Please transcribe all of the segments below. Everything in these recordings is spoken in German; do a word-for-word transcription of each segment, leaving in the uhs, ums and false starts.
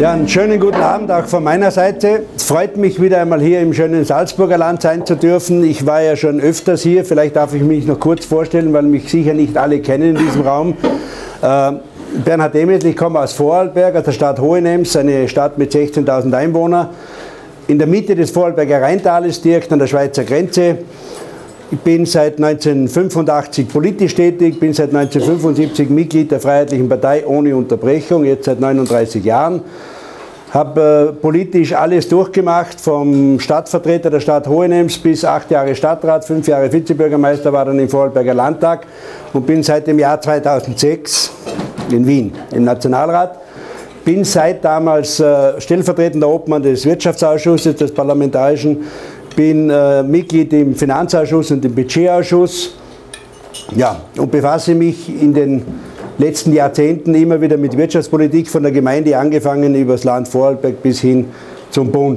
Ja, einen schönen guten Abend auch von meiner Seite. Es freut mich, wieder einmal hier im schönen Salzburger Land sein zu dürfen. Ich war ja schon öfters hier, vielleicht darf ich mich noch kurz vorstellen, weil mich sicher nicht alle kennen in diesem Raum. Äh, Bernhard Demetl, ich komme aus Vorarlberg, aus der Stadt Hohenems, eine Stadt mit sechzehntausend Einwohnern. In der Mitte des Vorarlberger Rheintales, direkt an der Schweizer Grenze. Ich bin seit neunzehnhundertfünfundachtzig politisch tätig, bin seit neunzehnhundertfünfundsiebzig Mitglied der Freiheitlichen Partei ohne Unterbrechung, jetzt seit neununddreißig Jahren. Habe äh, politisch alles durchgemacht, vom Stadtvertreter der Stadt Hohenems bis acht Jahre Stadtrat, fünf Jahre Vizebürgermeister, war dann im Vorarlberger Landtag und bin seit dem Jahr zweitausendsechs in Wien im Nationalrat. Bin seit damals äh, stellvertretender Obmann des Wirtschaftsausschusses, des Parlamentarischen, bin äh, Mitglied im Finanzausschuss und im Budgetausschuss, ja, und befasse mich in den letzten Jahrzehnten immer wieder mit Wirtschaftspolitik, von der Gemeinde angefangen über das Land Vorarlberg bis hin zum Bund.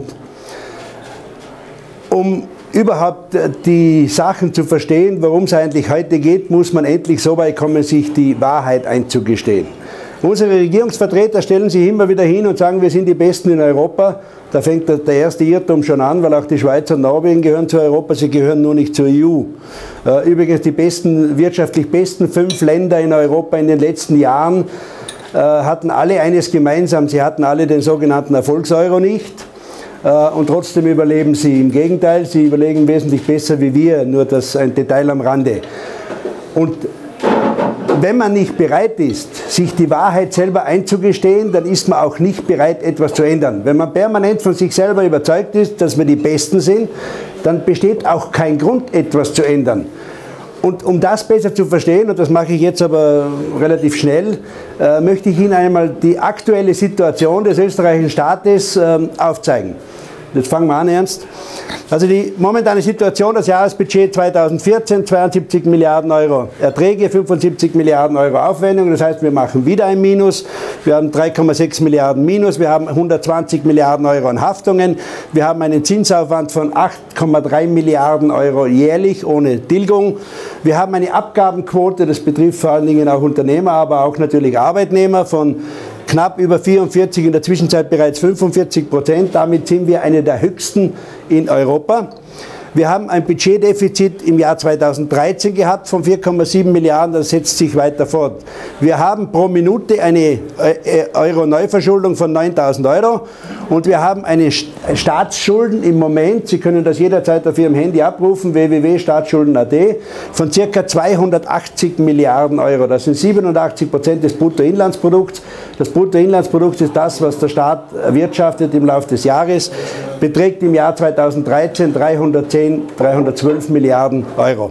Um überhaupt die Sachen zu verstehen, worum es eigentlich heute geht, muss man endlich so weit kommen, sich die Wahrheit einzugestehen. Unsere Regierungsvertreter stellen sich immer wieder hin und sagen, wir sind die Besten in Europa. Da fängt der erste Irrtum schon an, weil auch die Schweiz und Norwegen gehören zu Europa, sie gehören nur nicht zur E U. Übrigens die besten, wirtschaftlich besten fünf Länder in Europa in den letzten Jahren hatten alle eines gemeinsam, sie hatten alle den sogenannten Erfolgseuro nicht. Und trotzdem überleben sie. Im Gegenteil, sie überlegen wesentlich besser wie wir, nur das ein Detail am Rande. Und wenn man nicht bereit ist, sich die Wahrheit selber einzugestehen, dann ist man auch nicht bereit, etwas zu ändern. Wenn man permanent von sich selber überzeugt ist, dass wir die Besten sind, dann besteht auch kein Grund, etwas zu ändern. Und um das besser zu verstehen, und das mache ich jetzt aber relativ schnell, äh, möchte ich Ihnen einmal die aktuelle Situation des österreichischen Staates äh, aufzeigen. Jetzt fangen wir an, Ernst. Also die momentane Situation, das Jahresbudget zweitausendvierzehn, zweiundsiebzig Milliarden Euro Erträge, fünfundsiebzig Milliarden Euro Aufwendungen, das heißt, wir machen wieder ein Minus, wir haben drei Komma sechs Milliarden Minus, wir haben hundertzwanzig Milliarden Euro an Haftungen, wir haben einen Zinsaufwand von acht Komma drei Milliarden Euro jährlich ohne Tilgung, wir haben eine Abgabenquote, das betrifft vor allen Dingen auch Unternehmer, aber auch natürlich Arbeitnehmer, von knapp über vierundvierzig, in der Zwischenzeit bereits fünfundvierzig Prozent. Damit sind wir eine der höchsten in Europa. Wir haben ein Budgetdefizit im Jahr zweitausenddreizehn gehabt von vier Komma sieben Milliarden, das setzt sich weiter fort. Wir haben pro Minute eine Euro-Neuverschuldung von neuntausend Euro und wir haben eine Staatsschulden im Moment, Sie können das jederzeit auf Ihrem Handy abrufen, w w w punkt staatsschulden punkt a t, von ca. zweihundertachtzig Milliarden Euro. Das sind siebenundachtzig Prozent des Bruttoinlandsprodukts. Das Bruttoinlandsprodukt ist das, was der Staat erwirtschaftet im Laufe des Jahres, beträgt im Jahr zweitausenddreizehn dreihundertzehn, dreihundertzwölf Milliarden Euro.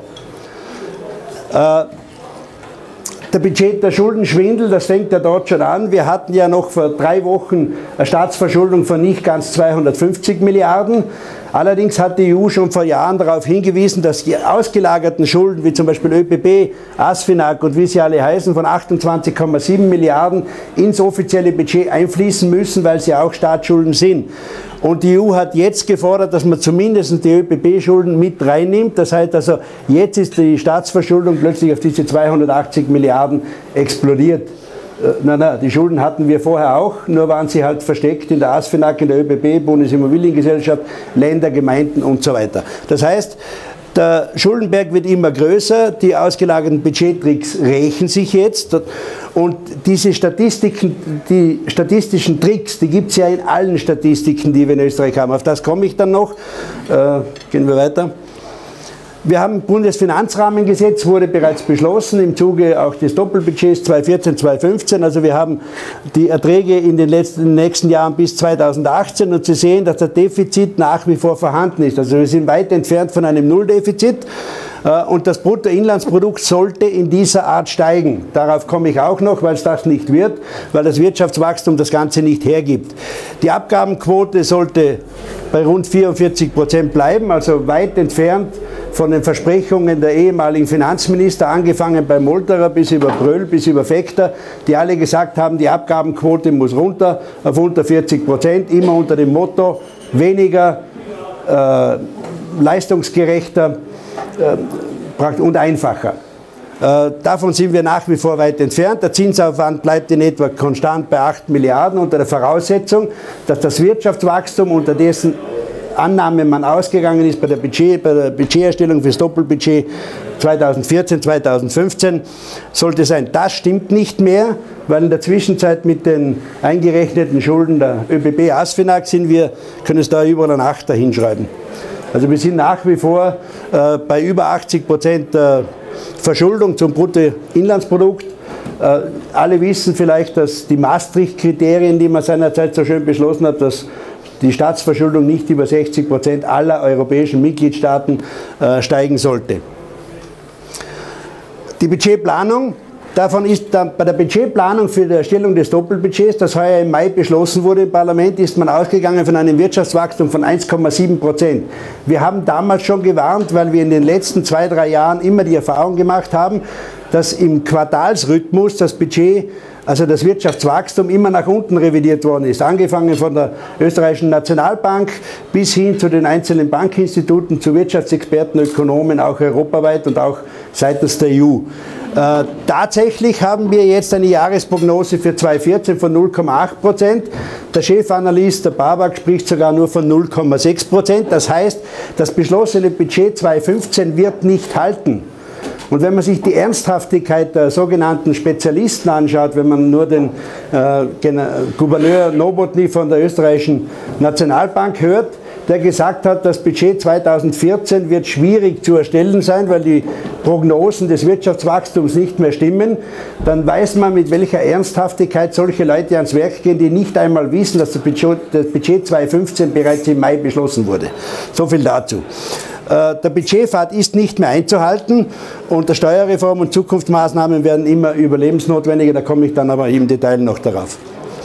Äh, der Budget der Schuldenschwindel, das fängt ja dort schon an. Wir hatten ja noch vor drei Wochen eine Staatsverschuldung von nicht ganz zweihundertfünfzig Milliarden. Allerdings hat die E U schon vor Jahren darauf hingewiesen, dass die ausgelagerten Schulden, wie zum Beispiel ÖBB, ASFINAG und wie sie alle heißen, von achtundzwanzig Komma sieben Milliarden ins offizielle Budget einfließen müssen, weil sie auch Staatsschulden sind. Und die E U hat jetzt gefordert, dass man zumindest die ÖBB-Schulden mit reinnimmt. Das heißt also, jetzt ist die Staatsverschuldung plötzlich auf diese zweihundertachtzig Milliarden explodiert. Nein, nein, die Schulden hatten wir vorher auch, nur waren sie halt versteckt in der ASFINAG, in der ÖBB, Bundesimmobiliengesellschaft, Länder, Gemeinden und so weiter. Das heißt, der Schuldenberg wird immer größer, die ausgelagerten Budgettricks rächen sich jetzt und diese Statistiken, die statistischen Tricks, die gibt es ja in allen Statistiken, die wir in Österreich haben. Auf das komme ich dann noch. Äh, gehen wir weiter. Wir haben ein Bundesfinanzrahmengesetz, wurde bereits beschlossen im Zuge auch des Doppelbudgets zweitausendvierzehn zweitausendfünfzehn. Also wir haben die Erträge in den letzten, in den nächsten Jahren bis zweitausendachtzehn und Sie sehen, dass das Defizit nach wie vor vorhanden ist. Also wir sind weit entfernt von einem Nulldefizit und das Bruttoinlandsprodukt sollte in dieser Art steigen. Darauf komme ich auch noch, weil es das nicht wird, weil das Wirtschaftswachstum das Ganze nicht hergibt. Die Abgabenquote sollte bei rund vierundvierzig Prozent bleiben, also weit entfernt von den Versprechungen der ehemaligen Finanzminister, angefangen bei Molterer bis über Bröll, bis über Fechter, die alle gesagt haben, die Abgabenquote muss runter auf unter vierzig Prozent, immer unter dem Motto weniger, äh, leistungsgerechter äh, und einfacher. Äh, davon sind wir nach wie vor weit entfernt. Der Zinsaufwand bleibt in etwa konstant bei acht Milliarden unter der Voraussetzung, dass das Wirtschaftswachstum, unter dessen Annahme man ausgegangen ist bei der, Budget, bei der Budgeterstellung für das Doppelbudget zweitausendvierzehn, zweitausendfünfzehn, sollte sein. Das stimmt nicht mehr, weil in der Zwischenzeit mit den eingerechneten Schulden der ÖBB ASFINAG sind wir, können es da über einen Achter hinschreiben. Also wir sind nach wie vor äh, bei über achtzig Prozent äh, Verschuldung zum Bruttoinlandsprodukt. Äh, alle wissen vielleicht, dass die Maastricht-Kriterien, die man seinerzeit so schön beschlossen hat, dass die Staatsverschuldung nicht über sechzig Prozent aller europäischen Mitgliedstaaten äh, steigen sollte. Die Budgetplanung, davon ist dann bei der Budgetplanung für die Erstellung des Doppelbudgets, das heuer im Mai beschlossen wurde im Parlament, ist man ausgegangen von einem Wirtschaftswachstum von eins Komma sieben Prozent. Wir haben damals schon gewarnt, weil wir in den letzten zwei, drei Jahren immer die Erfahrung gemacht haben, dass im Quartalsrhythmus das Budget, also das Wirtschaftswachstum, immer nach unten revidiert worden ist. Angefangen von der österreichischen Nationalbank bis hin zu den einzelnen Bankinstituten, zu Wirtschaftsexperten, Ökonomen, auch europaweit und auch seitens der E U. Äh, tatsächlich haben wir jetzt eine Jahresprognose für zweitausendvierzehn von null Komma acht Prozent. Der Chefanalyst, der Babak, spricht sogar nur von null Komma sechs Prozent. Das heißt, das beschlossene Budget zweitausendfünfzehn wird nicht halten. Und wenn man sich die Ernsthaftigkeit der sogenannten Spezialisten anschaut, wenn man nur den äh, Gouverneur Nowotny von der österreichischen Nationalbank hört, der gesagt hat, das Budget zweitausendvierzehn wird schwierig zu erstellen sein, weil die Prognosen des Wirtschaftswachstums nicht mehr stimmen, dann weiß man, mit welcher Ernsthaftigkeit solche Leute ans Werk gehen, die nicht einmal wissen, dass das Budget, das Budget zweitausendfünfzehn bereits im Mai beschlossen wurde. So viel dazu. Der Budgetpfad ist nicht mehr einzuhalten und der Steuerreform und Zukunftsmaßnahmen werden immer überlebensnotwendiger, da komme ich dann aber im Detail noch darauf.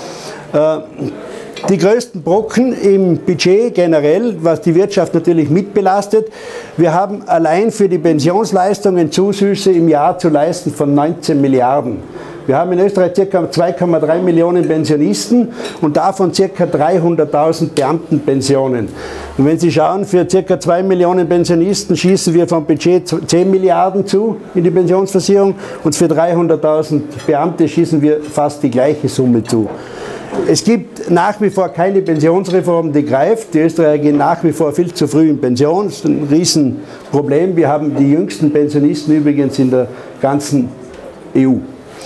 Die größten Brocken im Budget generell, was die Wirtschaft natürlich mitbelastet, wir haben allein für die Pensionsleistungen Zuschüsse im Jahr zu leisten von neunzehn Milliarden. Wir haben in Österreich ca. zwei Komma drei Millionen Pensionisten und davon ca. dreihunderttausend Beamtenpensionen. Und wenn Sie schauen, für ca. zwei Millionen Pensionisten schießen wir vom Budget zehn Milliarden zu in die Pensionsversicherung und für dreihunderttausend Beamte schießen wir fast die gleiche Summe zu. Es gibt nach wie vor keine Pensionsreform, die greift. Die Österreicher gehen nach wie vor viel zu früh in Pension. Das ist ein Riesenproblem. Wir haben die jüngsten Pensionisten übrigens in der ganzen E U.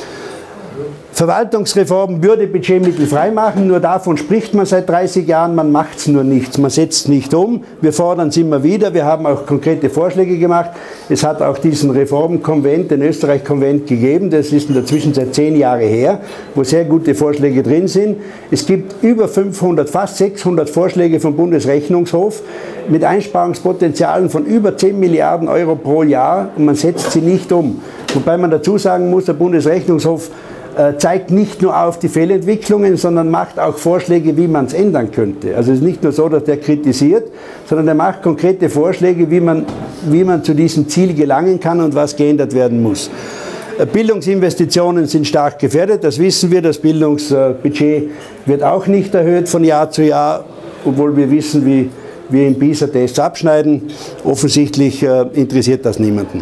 Verwaltungsreform würde Budgetmittel freimachen, nur davon spricht man seit dreißig Jahren, man macht es nur nichts, man setzt nicht um. Wir fordern es immer wieder, wir haben auch konkrete Vorschläge gemacht. Es hat auch diesen Reformkonvent, den Österreich-Konvent gegeben, das ist in der Zwischenzeit zehn Jahre her, wo sehr gute Vorschläge drin sind. Es gibt über fünfhundert, fast sechshundert Vorschläge vom Bundesrechnungshof mit Einsparungspotenzialen von über zehn Milliarden Euro pro Jahr und man setzt sie nicht um. Wobei man dazu sagen muss, der Bundesrechnungshof zeigt nicht nur auf die Fehlentwicklungen, sondern macht auch Vorschläge, wie man es ändern könnte. Also es ist nicht nur so, dass der kritisiert, sondern er macht konkrete Vorschläge, wie man, wie man zu diesem Ziel gelangen kann und was geändert werden muss. Bildungsinvestitionen sind stark gefährdet, das wissen wir. Das Bildungsbudget wird auch nicht erhöht von Jahr zu Jahr, obwohl wir wissen, wie wir in PISA-Tests abschneiden. Offensichtlich interessiert das niemanden.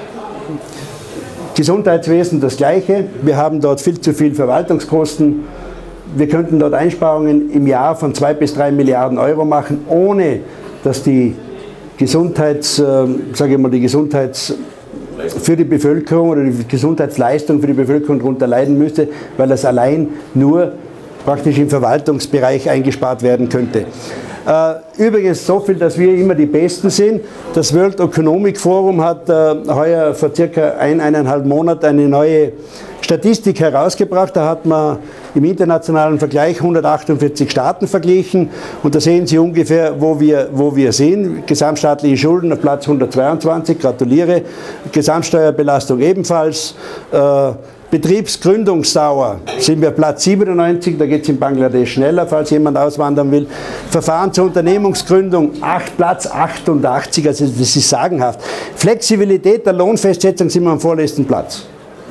Gesundheitswesen das Gleiche. Wir haben dort viel zu viel Verwaltungskosten. Wir könnten dort Einsparungen im Jahr von zwei bis drei Milliarden Euro machen, ohne dass die Gesundheits, äh, sage ich mal, die Gesundheits für die Bevölkerung oder die Gesundheitsleistung für die Bevölkerung darunter leiden müsste, weil das allein nur praktisch im Verwaltungsbereich eingespart werden könnte. Übrigens so viel, dass wir immer die Besten sind. Das World Economic Forum hat äh, heuer vor circa ein, eineinhalb Monaten eine neue Statistik herausgebracht. Da hat man im internationalen Vergleich hundertachtundvierzig Staaten verglichen und da sehen Sie ungefähr, wo wir, wo wir sind. Gesamtstaatliche Schulden auf Platz hundertzweiundzwanzig, gratuliere. Gesamtsteuerbelastung ebenfalls. Äh, Betriebsgründungsdauer sind wir Platz siebenundneunzig, da geht es in Bangladesch schneller, falls jemand auswandern will. Verfahren zur Unternehmensgründung, acht, Platz achtundachtzig, also das ist sagenhaft. Flexibilität der Lohnfestsetzung sind wir am vorletzten Platz.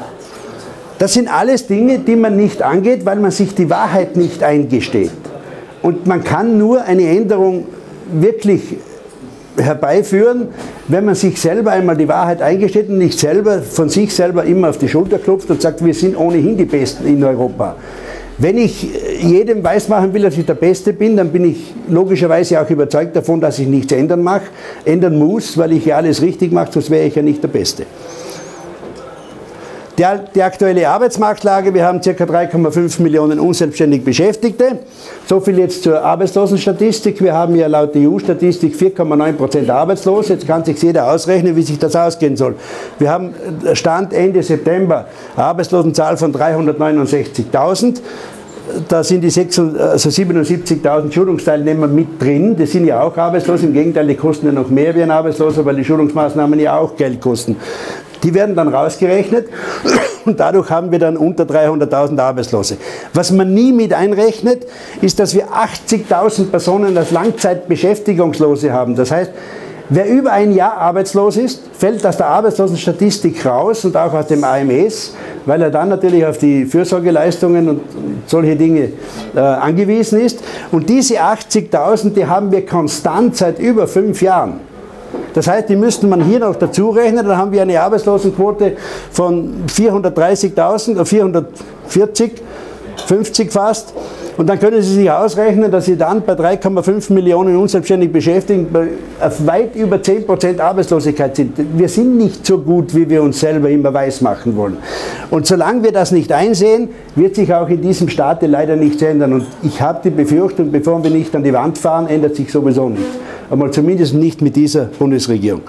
Das sind alles Dinge, die man nicht angeht, weil man sich die Wahrheit nicht eingesteht. Und man kann nur eine Änderung wirklich herbeiführen, wenn man sich selber einmal die Wahrheit eingesteht und nicht selber von sich selber immer auf die Schulter klopft und sagt, wir sind ohnehin die Besten in Europa. Wenn ich jedem weismachen will, dass ich der Beste bin, dann bin ich logischerweise auch überzeugt davon, dass ich nichts ändern mache, ändern muss, weil ich ja alles richtig mache, sonst wäre ich ja nicht der Beste. Die, die aktuelle Arbeitsmarktlage, wir haben ca. drei Komma fünf Millionen unselbstständig Beschäftigte. So viel jetzt zur Arbeitslosenstatistik. Wir haben ja laut der E U-Statistik vier Komma neun Prozent arbeitslos. Jetzt kann sich jeder ausrechnen, wie sich das ausgehen soll. Wir haben Stand Ende September eine Arbeitslosenzahl von dreihundertneunundsechzigtausend. Da sind die also siebenundsiebzigtausend Schulungsteilnehmer mit drin. Die sind ja auch arbeitslos. Im Gegenteil, die kosten ja noch mehr wie ein Arbeitsloser, weil die Schulungsmaßnahmen ja auch Geld kosten. Die werden dann rausgerechnet und dadurch haben wir dann unter dreihunderttausend Arbeitslose. Was man nie mit einrechnet, ist, dass wir achtzigtausend Personen als Langzeitbeschäftigungslose haben. Das heißt, wer über ein Jahr arbeitslos ist, fällt aus der Arbeitslosenstatistik raus und auch aus dem A M S, weil er dann natürlich auf die Fürsorgeleistungen und solche Dinge äh, angewiesen ist. Und diese achtzigtausend, die haben wir konstant seit über fünf Jahren. Das heißt, die müsste man hier noch dazu rechnen, dann haben wir eine Arbeitslosenquote von vierhundertdreißigtausend oder vierhundertvierzig, fünfzig fast. Und dann können Sie sich ausrechnen, dass Sie dann bei drei Komma fünf Millionen unselbstständig Beschäftigten auf weit über zehn Prozent Arbeitslosigkeit sind. Wir sind nicht so gut, wie wir uns selber immer weismachen wollen. Und solange wir das nicht einsehen, wird sich auch in diesem Staate leider nichts ändern. Und ich habe die Befürchtung, bevor wir nicht an die Wand fahren, ändert sich sowieso nichts. Aber zumindest nicht mit dieser Bundesregierung.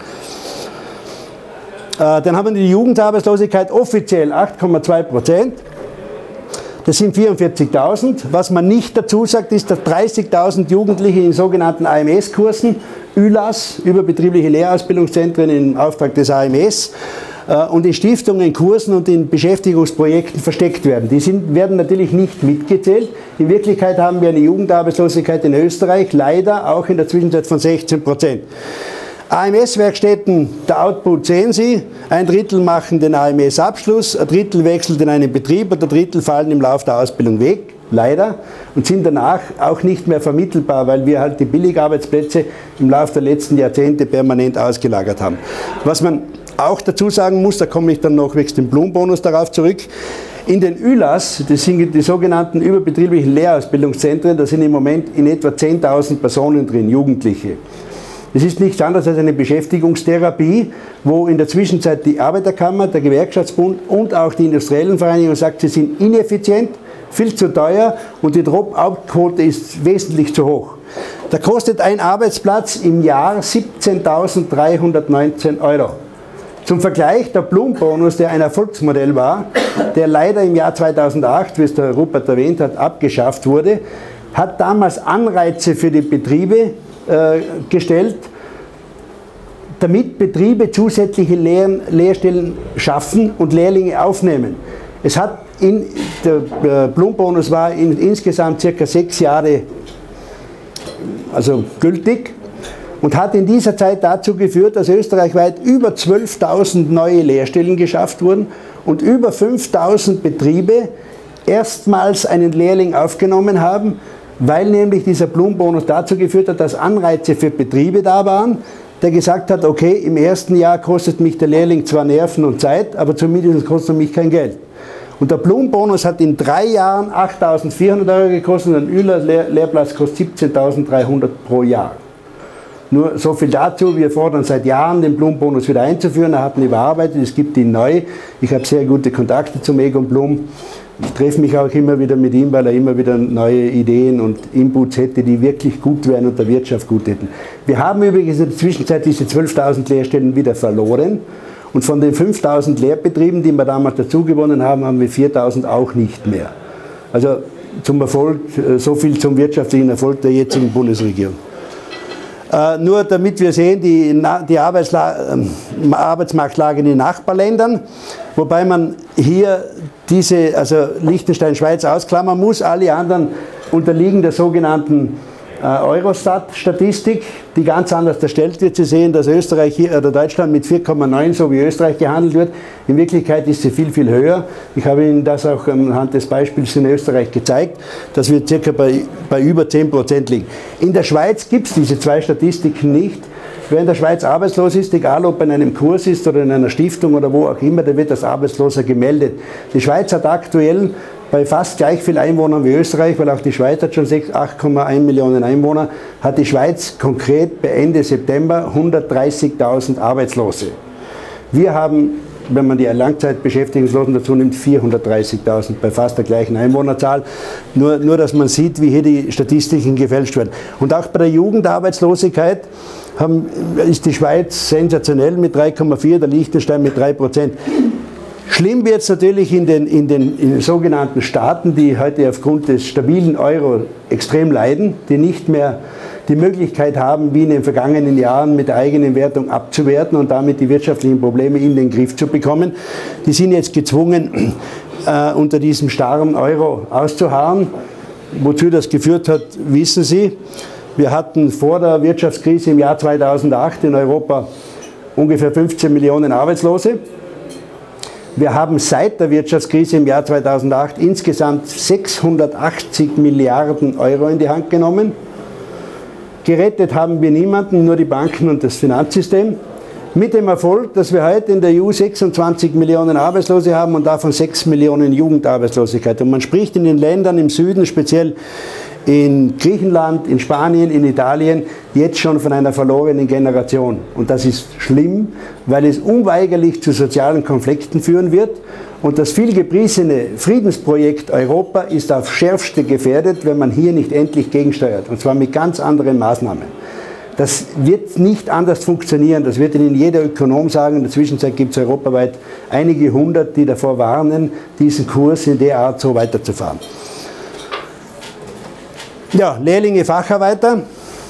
Äh, dann haben wir die Jugendarbeitslosigkeit offiziell acht Komma zwei Prozent. Das sind vierundvierzigtausend. Was man nicht dazu sagt, ist, dass dreißigtausend Jugendliche in sogenannten A M S-Kursen, Ü L A S, überbetriebliche Lehrausbildungszentren im Auftrag des A M S, äh, und in Stiftungen, Kursen und in Beschäftigungsprojekten versteckt werden. Die sind, werden natürlich nicht mitgezählt. In Wirklichkeit haben wir eine Jugendarbeitslosigkeit in Österreich, leider auch in der Zwischenzeit von sechzehn Prozent. A M S-Werkstätten, der Output sehen Sie, ein Drittel machen den A M S-Abschluss, ein Drittel wechselt in einen Betrieb und ein Drittel fallen im Laufe der Ausbildung weg, leider, und sind danach auch nicht mehr vermittelbar, weil wir halt die Billigarbeitsplätze im Laufe der letzten Jahrzehnte permanent ausgelagert haben. Was man auch dazu sagen muss, da komme ich dann noch wegen dem Blumenbonus darauf zurück, in den Ü L A S, das sind die sogenannten überbetrieblichen Lehrausbildungszentren, da sind im Moment in etwa zehntausend Personen drin, Jugendliche. Es ist nichts anderes als eine Beschäftigungstherapie, wo in der Zwischenzeit die Arbeiterkammer, der Gewerkschaftsbund und auch die industriellen Vereinigungen sagt, sie sind ineffizient, viel zu teuer und die Drop-out-Quote ist wesentlich zu hoch. Da kostet ein Arbeitsplatz im Jahr siebzehntausenddreihundertneunzehn Euro. Zum Vergleich, der Blumenbonus, der ein Erfolgsmodell war, der leider im Jahr zweitausendacht, wie es der Rupert erwähnt hat, abgeschafft wurde, hat damals Anreize für die Betriebe gestellt, damit Betriebe zusätzliche Lehr Lehrstellen schaffen und Lehrlinge aufnehmen. Es hat in, der Blumenbonus war in, insgesamt circa sechs Jahre also gültig und hat in dieser Zeit dazu geführt, dass österreichweit über zwölftausend neue Lehrstellen geschafft wurden und über fünftausend Betriebe erstmals einen Lehrling aufgenommen haben, weil nämlich dieser Blumenbonus dazu geführt hat, dass Anreize für Betriebe da waren, der gesagt hat, okay, im ersten Jahr kostet mich der Lehrling zwar Nerven und Zeit, aber zumindest kostet er mich kein Geld. Und der Blumenbonus hat in drei Jahren achttausendvierhundert Euro gekostet und ein Ü L A S-Lehrplatz kostet siebzehntausenddreihundert pro Jahr. Nur so viel dazu, wir fordern seit Jahren, den Blumenbonus wieder einzuführen, er hat ihn überarbeitet, es gibt ihn neu. Ich habe sehr gute Kontakte zum Egon Blum. Ich treffe mich auch immer wieder mit ihm, weil er immer wieder neue Ideen und Inputs hätte, die wirklich gut wären und der Wirtschaft gut hätten. Wir haben übrigens in der Zwischenzeit diese zwölftausend Lehrstellen wieder verloren und von den fünftausend Lehrbetrieben, die wir damals dazu gewonnen haben, haben wir viertausend auch nicht mehr. Also zum Erfolg, so viel zum wirtschaftlichen Erfolg der jetzigen Bundesregierung. Äh, nur damit wir sehen, die, die Arbeitsla äh, Arbeitsmarktlage in den Nachbarländern, wobei man hier diese, also Liechtenstein, Schweiz ausklammern muss, alle anderen unterliegen der sogenannten äh, Eurostat-Statistik, die ganz anders erstellt wird. Sie sehen, dass Österreich hier, oder Deutschland mit vier Komma neun, so wie Österreich gehandelt wird. In Wirklichkeit ist sie viel, viel höher. Ich habe Ihnen das auch anhand des Beispiels in Österreich gezeigt, dass wir circa bei, bei über zehn Prozent liegen. In der Schweiz gibt es diese zwei Statistiken nicht. Wer in der Schweiz arbeitslos ist, egal ob in einem Kurs ist oder in einer Stiftung oder wo auch immer, der wird als Arbeitsloser gemeldet. Die Schweiz hat aktuell bei fast gleich viel Einwohnern wie Österreich, weil auch die Schweiz hat schon acht Komma eins Millionen Einwohner, hat die Schweiz konkret bei Ende September hundertdreißigtausend Arbeitslose. Wir haben, wenn man die Langzeitbeschäftigungslosen dazu nimmt, vierhundertdreißigtausend bei fast der gleichen Einwohnerzahl. Nur, nur, dass man sieht, wie hier die Statistiken gefälscht werden. Und auch bei der Jugendarbeitslosigkeit haben, ist die Schweiz sensationell mit drei Komma vier, der Liechtenstein mit drei Prozent. Schlimm wird es natürlich in den, in, den, in den sogenannten Staaten, die heute aufgrund des stabilen Euro extrem leiden, die nicht mehr die Möglichkeit haben, wie in den vergangenen Jahren mit der eigenen Wertung abzuwerten und damit die wirtschaftlichen Probleme in den Griff zu bekommen. Die sind jetzt gezwungen, äh, unter diesem starren Euro auszuharren. Wozu das geführt hat, wissen Sie. Wir hatten vor der Wirtschaftskrise im Jahr zweitausendacht in Europa ungefähr fünfzehn Millionen Arbeitslose. Wir haben seit der Wirtschaftskrise im Jahr zweitausendacht insgesamt sechshundertachtzig Milliarden Euro in die Hand genommen. Gerettet haben wir niemanden, nur die Banken und das Finanzsystem. Mit dem Erfolg, dass wir heute in der E U sechsundzwanzig Millionen Arbeitslose haben und davon sechs Millionen Jugendarbeitslosigkeit. Und man spricht in den Ländern im Süden, speziell in Griechenland, in Spanien, in Italien, jetzt schon von einer verlorenen Generation. Und das ist schlimm, weil es unweigerlich zu sozialen Konflikten führen wird. Und das vielgepriesene Friedensprojekt Europa ist aufs Schärfste gefährdet, wenn man hier nicht endlich gegensteuert. Und zwar mit ganz anderen Maßnahmen. Das wird nicht anders funktionieren, das wird Ihnen jeder Ökonom sagen. In der Zwischenzeit gibt es europaweit einige hundert, die davor warnen, diesen Kurs in der Art so weiterzufahren. Ja, Lehrlinge, Facharbeiter.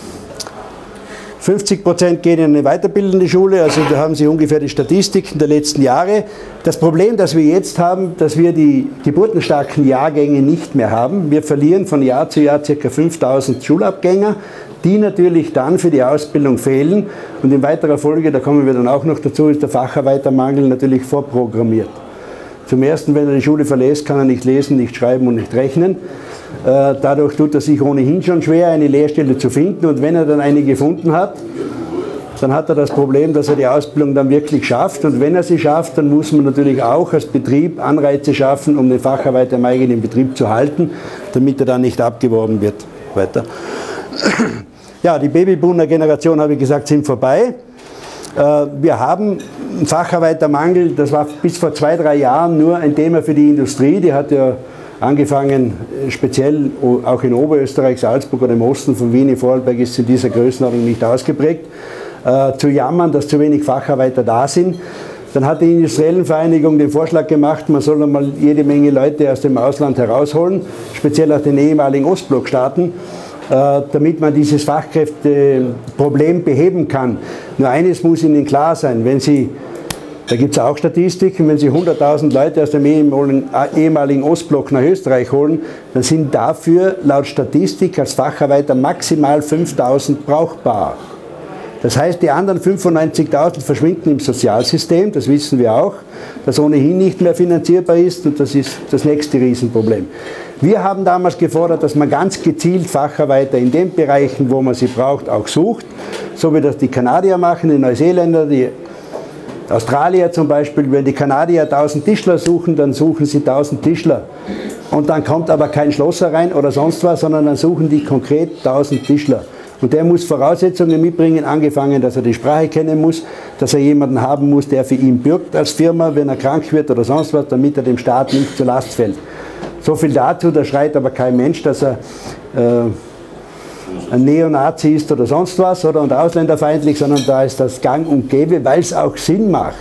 fünfzig Prozent gehen in eine weiterbildende Schule, also da haben Sie ungefähr die Statistiken der letzten Jahre. Das Problem, das wir jetzt haben, dass wir die geburtenstarken Jahrgänge nicht mehr haben. Wir verlieren von Jahr zu Jahr ca. fünftausend Schulabgänger, die natürlich dann für die Ausbildung fehlen. Und in weiterer Folge, da kommen wir dann auch noch dazu, ist der Facharbeitermangel natürlich vorprogrammiert. Zum Ersten, wenn er die Schule verlässt, kann er nicht lesen, nicht schreiben und nicht rechnen. Dadurch tut er sich ohnehin schon schwer, eine Lehrstelle zu finden. Und wenn er dann eine gefunden hat, dann hat er das Problem, dass er die Ausbildung dann wirklich schafft. Und wenn er sie schafft, dann muss man natürlich auch als Betrieb Anreize schaffen, um den Facharbeiter im eigenen Betrieb zu halten, damit er dann nicht abgeworben wird. Weiter. Ja, die Babyboomer-Generation, habe ich gesagt, sind vorbei. Wir haben einen Facharbeitermangel, das war bis vor zwei, drei Jahren nur ein Thema für die Industrie. Die hat ja angefangen, speziell auch in Oberösterreich, Salzburg oder im Osten von Wien, in Vorarlberg ist es in dieser Größenordnung nicht ausgeprägt, äh, zu jammern, dass zu wenig Facharbeiter da sind. Dann hat die Industriellenvereinigung den Vorschlag gemacht, man soll einmal jede Menge Leute aus dem Ausland herausholen, speziell aus den ehemaligen Ostblockstaaten, äh, damit man dieses Fachkräfteproblem beheben kann. Nur eines muss Ihnen klar sein, wenn Sie Da gibt es auch Statistiken, wenn Sie hunderttausend Leute aus dem ehemaligen Ostblock nach Österreich holen, dann sind dafür laut Statistik als Facharbeiter maximal fünftausend brauchbar. Das heißt, die anderen fünfundneunzigtausend verschwinden im Sozialsystem, das wissen wir auch, das ohnehin nicht mehr finanzierbar ist und das ist das nächste Riesenproblem. Wir haben damals gefordert, dass man ganz gezielt Facharbeiter in den Bereichen, wo man sie braucht, auch sucht, so wie das die Kanadier machen, die Neuseeländer, die Australier zum Beispiel. Wenn die Kanadier tausend Tischler suchen, dann suchen sie tausend Tischler. Und dann kommt aber kein Schlosser rein oder sonst was, sondern dann suchen die konkret tausend Tischler. Und der muss Voraussetzungen mitbringen, angefangen, dass er die Sprache kennen muss, dass er jemanden haben muss, der für ihn bürgt als Firma, wenn er krank wird oder sonst was, damit er dem Staat nicht zur Last fällt. So viel dazu, da schreit aber kein Mensch, dass er äh, ein Neonazi ist oder sonst was oder und ausländerfeindlich, sondern da ist das gang und gäbe, weil es auch Sinn macht.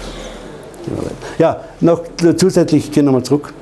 Ja, noch zusätzlich, gehen wir nochmal zurück.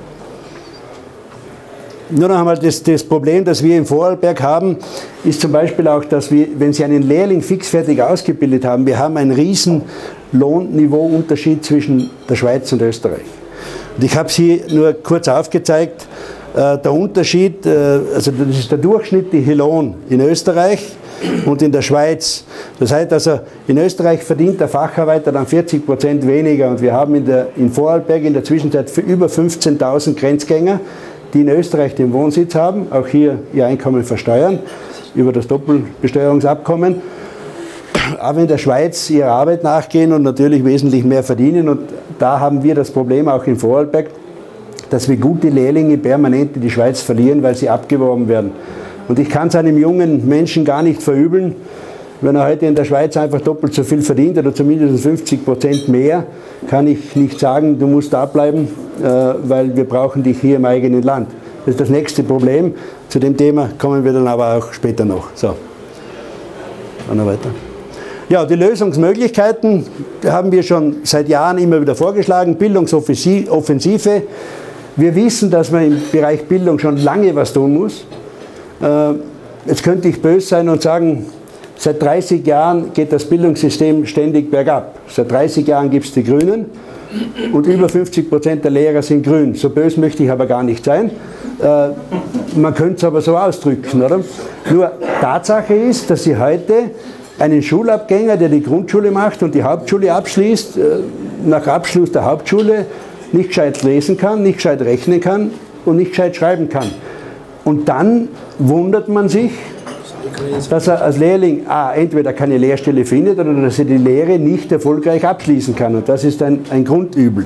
Nur noch einmal das, das Problem, das wir in Vorarlberg haben, ist zum Beispiel auch, dass wir, wenn Sie einen Lehrling fixfertig ausgebildet haben, wir haben einen riesen Lohnniveauunterschied zwischen der Schweiz und Österreich. Und ich habe es hier nur kurz aufgezeigt. Der Unterschied, also das ist der durchschnittliche Lohn in Österreich und in der Schweiz. Das heißt also, in Österreich verdient der Facharbeiter dann vierzig Prozent weniger und wir haben in, der, in Vorarlberg in der Zwischenzeit für über fünfzehntausend Grenzgänger, die in Österreich den Wohnsitz haben, auch hier ihr Einkommen versteuern, über das Doppelbesteuerungsabkommen. aber in der Schweiz ihrer Arbeit nachgehen und natürlich wesentlich mehr verdienen. Und da haben wir das Problem auch in Vorarlberg, dass wir gute Lehrlinge permanent in die Schweiz verlieren, weil sie abgeworben werden. Und ich kann es einem jungen Menschen gar nicht verübeln, wenn er heute in der Schweiz einfach doppelt so viel verdient oder zumindest fünfzig Prozent mehr, kann ich nicht sagen, du musst da bleiben, weil wir brauchen dich hier im eigenen Land. Das ist das nächste Problem. Zu dem Thema kommen wir dann aber auch später noch. So, noch weiter. Ja, die Lösungsmöglichkeiten haben wir schon seit Jahren immer wieder vorgeschlagen. Bildungsoffensive. Wir wissen, dass man im Bereich Bildung schon lange was tun muss. Jetzt könnte ich böse sein und sagen, seit dreißig Jahren geht das Bildungssystem ständig bergab. Seit dreißig Jahren gibt es die Grünen und über fünfzig Prozent der Lehrer sind grün. So böse möchte ich aber gar nicht sein. Man könnte es aber so ausdrücken, oder? Nur Tatsache ist, dass Sie heute einen Schulabgänger, der die Grundschule macht und die Hauptschule abschließt, nach Abschluss der Hauptschule nicht gescheit lesen kann, nicht gescheit rechnen kann und nicht gescheit schreiben kann. Und dann wundert man sich, dass er als Lehrling A, entweder keine Lehrstelle findet oder dass er die Lehre nicht erfolgreich abschließen kann. Und das ist ein, ein Grundübel.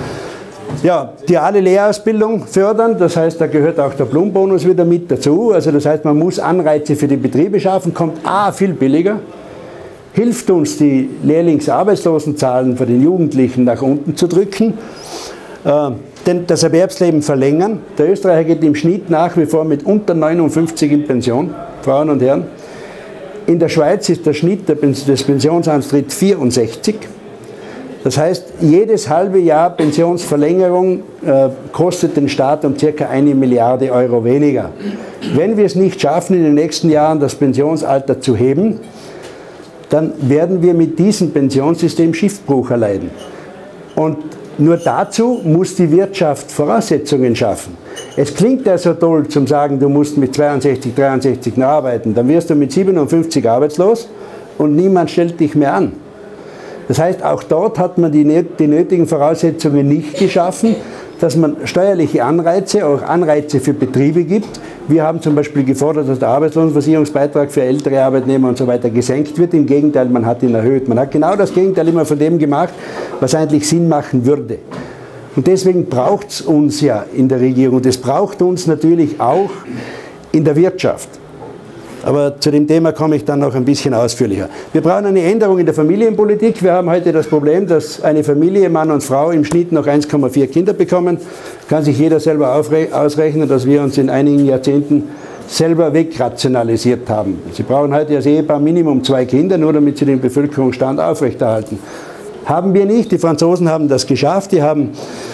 Ja, duale Lehrausbildung fördern, das heißt, da gehört auch der Blumenbonus wieder mit dazu. Also das heißt, man muss Anreize für die Betriebe schaffen, kommt A, viel billiger, hilft uns, die Lehrlingsarbeitslosenzahlen für den Jugendlichen nach unten zu drücken, äh, denn das Erwerbsleben verlängern. Der Österreicher geht im Schnitt nach wie vor mit unter neunundfünfzig in Pension, Frauen und Herren. In der Schweiz ist der Schnitt des Pensionsantritts vierundsechzig. Das heißt, jedes halbe Jahr Pensionsverlängerung äh, kostet den Staat um ca. eine Milliarde Euro weniger. Wenn wir es nicht schaffen, in den nächsten Jahren das Pensionsalter zu heben, dann werden wir mit diesem Pensionssystem Schiffbruch erleiden. Und nur dazu muss die Wirtschaft Voraussetzungen schaffen. Es klingt ja so toll zum sagen, du musst mit zweiundsechzig, dreiundsechzig noch arbeiten, dann wirst du mit siebenundfünfzig arbeitslos und niemand stellt dich mehr an. Das heißt, auch dort hat man die, die nötigen Voraussetzungen nicht geschaffen, dass man steuerliche Anreize, auch Anreize für Betriebe gibt. Wir haben zum Beispiel gefordert, dass der Arbeitslosenversicherungsbeitrag für ältere Arbeitnehmer und so weiter gesenkt wird. Im Gegenteil, man hat ihn erhöht. Man hat genau das Gegenteil immer von dem gemacht, was eigentlich Sinn machen würde. Und deswegen braucht es uns ja in der Regierung und es braucht uns natürlich auch in der Wirtschaft. Aber zu dem Thema komme ich dann noch ein bisschen ausführlicher. Wir brauchen eine Änderung in der Familienpolitik. Wir haben heute das Problem, dass eine Familie, Mann und Frau, im Schnitt noch eins Komma vier Kinder bekommen. Kann sich jeder selber ausrechnen, dass wir uns in einigen Jahrzehnten selber wegrationalisiert haben. Sie brauchen heute als Ehepaar Minimum zwei Kinder, nur damit sie den Bevölkerungsstand aufrechterhalten. Haben wir nicht. Die Franzosen haben das geschafft. Die haben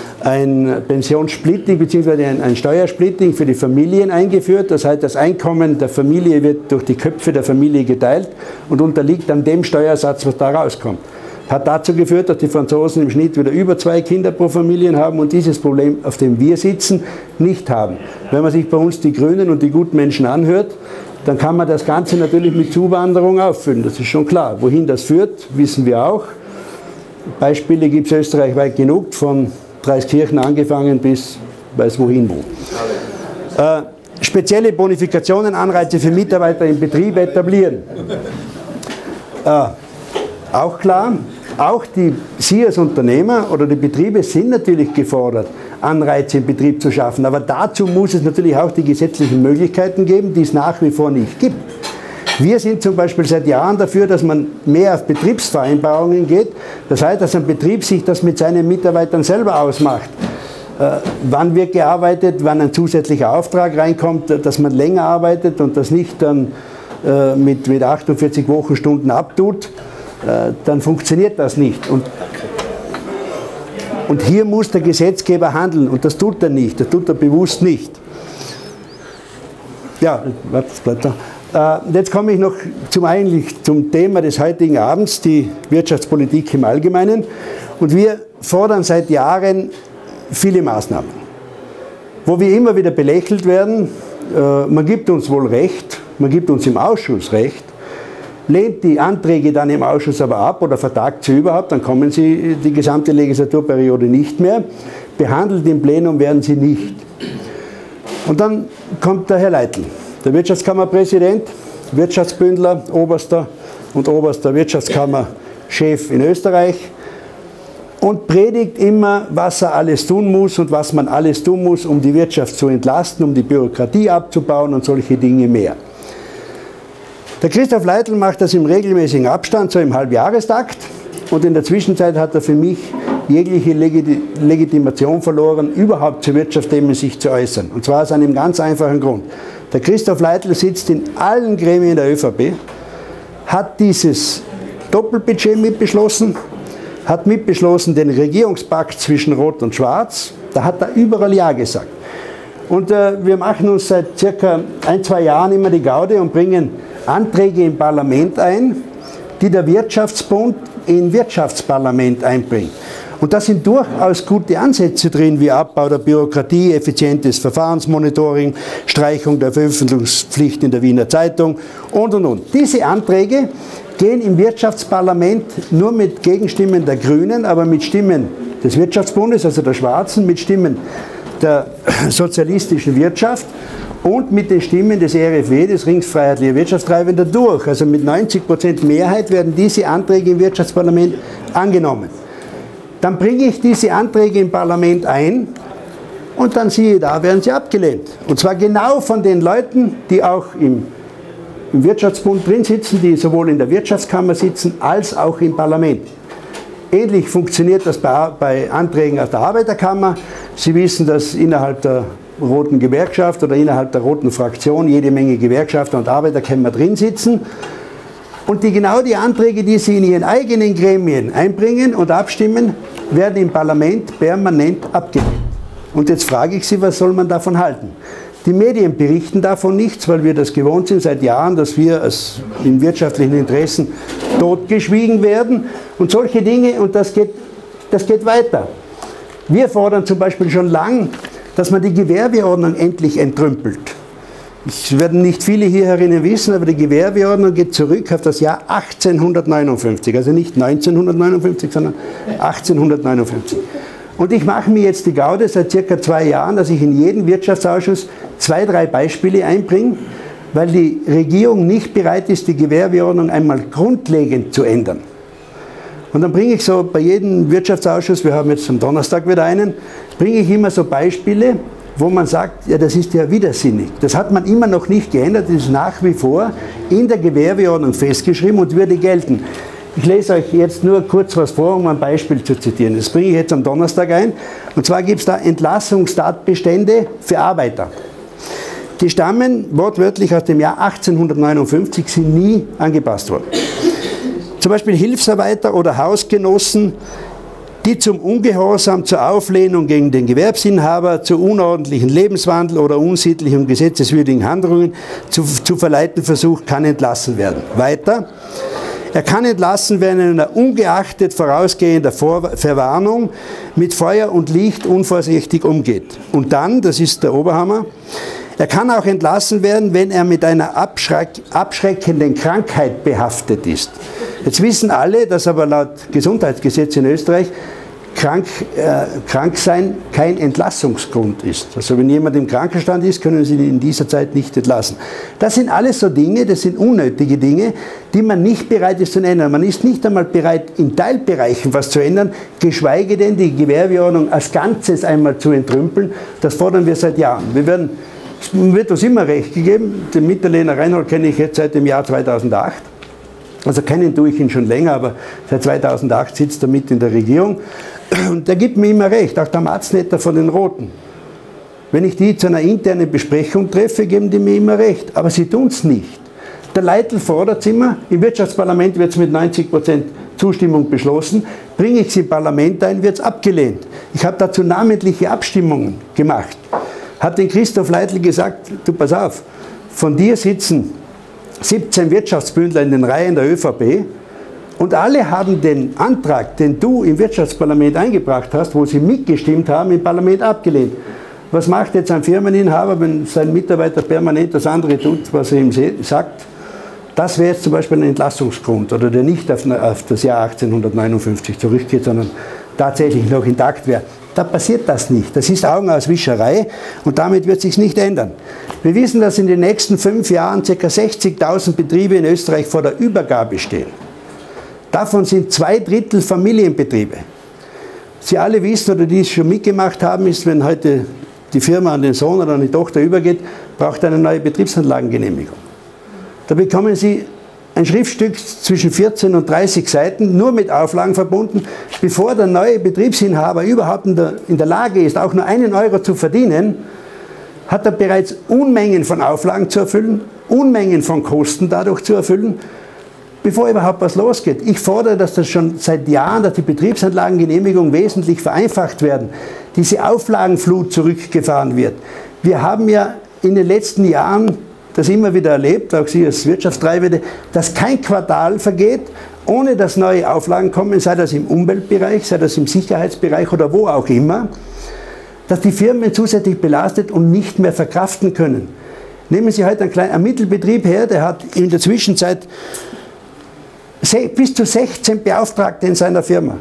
ein Pensionssplitting bzw. ein, ein Steuersplitting für die Familien eingeführt. Das heißt, das Einkommen der Familie wird durch die Köpfe der Familie geteilt und unterliegt dann dem Steuersatz, was da rauskommt. Hat dazu geführt, dass die Franzosen im Schnitt wieder über zwei Kinder pro Familie haben und dieses Problem, auf dem wir sitzen, nicht haben. Wenn man sich bei uns die Grünen und die Gutmenschen anhört, dann kann man das Ganze natürlich mit Zuwanderung auffüllen. Das ist schon klar. Wohin das führt, wissen wir auch. Beispiele gibt es österreichweit genug, von Dreiskirchen angefangen bis weiß wohin wo. Äh, spezielle Bonifikationen, Anreize für Mitarbeiter im Betrieb etablieren. Äh, auch klar, auch die, Sie als Unternehmer oder die Betriebe sind natürlich gefordert, Anreize im Betrieb zu schaffen. Aber dazu muss es natürlich auch die gesetzlichen Möglichkeiten geben, die es nach wie vor nicht gibt. Wir sind zum Beispiel seit Jahren dafür, dass man mehr auf Betriebsvereinbarungen geht. Das heißt, dass ein Betrieb sich das mit seinen Mitarbeitern selber ausmacht. Äh, wann wird gearbeitet, wann ein zusätzlicher Auftrag reinkommt, dass man länger arbeitet und das nicht dann äh, mit, mit achtundvierzig Wochenstunden abtut, äh, dann funktioniert das nicht. Und, und hier muss der Gesetzgeber handeln und das tut er nicht, das tut er bewusst nicht. Ja, warte, bleibt da. Jetzt komme ich noch zum, eigentlich zum Thema des heutigen Abends, die Wirtschaftspolitik im Allgemeinen. Und wir fordern seit Jahren viele Maßnahmen, wo wir immer wieder belächelt werden. Man gibt uns wohl Recht, man gibt uns im Ausschuss Recht, lehnt die Anträge dann im Ausschuss aber ab oder vertagt sie überhaupt, dann kommen sie die gesamte Legislaturperiode nicht mehr. Behandelt im Plenum werden sie nicht. Und dann kommt der Herr Leitl, der Wirtschaftskammerpräsident, Wirtschaftsbündler, Oberster, und oberster Wirtschaftskammerchef in Österreich und predigt immer, was er alles tun muss und was man alles tun muss, um die Wirtschaft zu entlasten, um die Bürokratie abzubauen und solche Dinge mehr. Der Christoph Leitl macht das im regelmäßigen Abstand, so im Halbjahrestakt, und in der Zwischenzeit hat er für mich jegliche Legitimation verloren, überhaupt zu Wirtschaftsthemen sich zu äußern. Und zwar aus einem ganz einfachen Grund. Der Christoph Leitl sitzt in allen Gremien der ÖVP, hat dieses Doppelbudget mitbeschlossen, hat mitbeschlossen den Regierungspakt zwischen Rot und Schwarz, da hat er überall Ja gesagt. Und äh, wir machen uns seit circa ein, zwei Jahren immer die Gaude und bringen Anträge im Parlament ein, die der Wirtschaftsbund in Wirtschaftsparlament einbringt. Und da sind durchaus gute Ansätze drin, wie Abbau der Bürokratie, effizientes Verfahrensmonitoring, Streichung der Veröffentlichungspflicht in der Wiener Zeitung und, und, und. Diese Anträge gehen im Wirtschaftsparlament nur mit Gegenstimmen der Grünen, aber mit Stimmen des Wirtschaftsbundes, also der Schwarzen, mit Stimmen der sozialistischen Wirtschaft und mit den Stimmen des R F W, des Ringfreiheitlichen Wirtschaftstreibenden, durch. Also mit neunzig Prozent Mehrheit werden diese Anträge im Wirtschaftsparlament angenommen. Dann bringe ich diese Anträge im Parlament ein und dann siehe da, werden sie abgelehnt. Und zwar genau von den Leuten, die auch im, im Wirtschaftsbund drin sitzen, die sowohl in der Wirtschaftskammer sitzen, als auch im Parlament. Ähnlich funktioniert das bei, bei Anträgen aus der Arbeiterkammer. Sie wissen, dass innerhalb der Roten Gewerkschaft oder innerhalb der Roten Fraktion jede Menge Gewerkschafter und Arbeiterkämmer drin sitzen. Und die, genau die Anträge, die Sie in Ihren eigenen Gremien einbringen und abstimmen, werden im Parlament permanent abgelehnt. Und jetzt frage ich Sie, was soll man davon halten? Die Medien berichten davon nichts, weil wir das gewohnt sind seit Jahren, dass wir als in wirtschaftlichen Interessen totgeschwiegen werden. Und solche Dinge, und das geht, das geht weiter. Wir fordern zum Beispiel schon lang, dass man die Gewerbeordnung endlich entrümpelt. Es werden nicht viele hier herinnen wissen, aber die Gewerbeordnung geht zurück auf das Jahr achtzehnhundertneunundfünfzig. Also nicht neunzehnhundertneunundfünfzig, sondern achtzehnhundertneunundfünfzig. Und ich mache mir jetzt die Gaude seit circa zwei Jahren, dass ich in jedem Wirtschaftsausschuss zwei, drei Beispiele einbringe, weil die Regierung nicht bereit ist, die Gewerbeordnung einmal grundlegend zu ändern. Und dann bringe ich so bei jedem Wirtschaftsausschuss, wir haben jetzt am Donnerstag wieder einen, bringe ich immer so Beispiele, wo man sagt, ja, das ist ja widersinnig. Das hat man immer noch nicht geändert, das ist nach wie vor in der Gewerbeordnung festgeschrieben und würde gelten. Ich lese euch jetzt nur kurz was vor, um ein Beispiel zu zitieren. Das bringe ich jetzt am Donnerstag ein. Und zwar gibt es da Entlassungstatbestände für Arbeiter. Die stammen wortwörtlich aus dem Jahr achtzehnhundertneunundfünfzig, sind nie angepasst worden. Zum Beispiel Hilfsarbeiter oder Hausgenossen, die zum Ungehorsam, zur Auflehnung gegen den Gewerbsinhaber, zu unordentlichen Lebenswandel oder unsittlichen und gesetzeswidrigen Handlungen zu, zu verleiten versucht, kann entlassen werden. Weiter. Er kann entlassen werden, wenn er ungeachtet vorausgehender Vor- Verwarnung mit Feuer und Licht unvorsichtig umgeht. Und dann, das ist der Oberhammer, er kann auch entlassen werden, wenn er mit einer abschreck- abschreckenden Krankheit behaftet ist. Jetzt wissen alle, dass aber laut Gesundheitsgesetz in Österreich krank, äh, krank sein kein Entlassungsgrund ist. Also wenn jemand im Krankenstand ist, können Sie ihn in dieser Zeit nicht entlassen. Das sind alles so Dinge, das sind unnötige Dinge, die man nicht bereit ist zu ändern. Man ist nicht einmal bereit, in Teilbereichen was zu ändern, geschweige denn die Gewerbeordnung als Ganzes einmal zu entrümpeln. Das fordern wir seit Jahren. Wir werden, es wird uns immer recht gegeben. Den Mitterlehner Reinhold kenne ich jetzt seit dem Jahr zweitausendacht. Also kennen tue ich ihn schon länger, aber seit zweitausendacht sitzt er mit in der Regierung. Und der gibt mir immer recht, auch der Matznetter von den Roten. Wenn ich die zu einer internen Besprechung treffe, geben die mir immer recht. Aber sie tun es nicht. Der Leitl fordert es immer, im Wirtschaftsparlament wird es mit neunzig Prozent Zustimmung beschlossen, bringe ich es im Parlament ein, wird es abgelehnt. Ich habe dazu namentliche Abstimmungen gemacht. Hat den Christoph Leitl gesagt, du pass auf, von dir sitzen siebzehn Wirtschaftsbündler in den Reihen der ÖVP und alle haben den Antrag, den du im Wirtschaftsparlament eingebracht hast, wo sie mitgestimmt haben, im Parlament abgelehnt. Was macht jetzt ein Firmeninhaber, wenn sein Mitarbeiter permanent das andere tut, was er ihm sagt? Das wäre jetzt zum Beispiel ein Entlassungsgrund oder der nicht auf das Jahr achtzehnhundertneunundfünfzig zurückgeht, sondern tatsächlich noch intakt wäre. Da passiert das nicht. Das ist Augenauswischerei und damit wird sich nicht ändern. Wir wissen, dass in den nächsten fünf Jahren ca. sechzigtausend Betriebe in Österreich vor der Übergabe stehen. Davon sind zwei Drittel Familienbetriebe. Sie alle wissen oder die es schon mitgemacht haben, ist, wenn heute die Firma an den Sohn oder an die Tochter übergeht, braucht eine neue Betriebsanlagengenehmigung. Da bekommen Sie ein Schriftstück zwischen vierzehn und dreißig Seiten, nur mit Auflagen verbunden. Bevor der neue Betriebsinhaber überhaupt in der, in der Lage ist, auch nur einen Euro zu verdienen, hat er bereits Unmengen von Auflagen zu erfüllen, Unmengen von Kosten dadurch zu erfüllen, bevor überhaupt was losgeht. Ich fordere, dass das schon seit Jahren, dass die Betriebsanlagengenehmigungen wesentlich vereinfacht werden, diese Auflagenflut zurückgefahren wird. Wir haben ja in den letzten Jahren das immer wieder erlebt, auch Sie als Wirtschaftstreibende, dass kein Quartal vergeht, ohne dass neue Auflagen kommen, sei das im Umweltbereich, sei das im Sicherheitsbereich oder wo auch immer, dass die Firmen zusätzlich belastet und nicht mehr verkraften können. Nehmen Sie heute einen, kleinen, einen Mittelbetrieb her, der hat in der Zwischenzeit bis zu sechzehn Beauftragte in seiner Firma.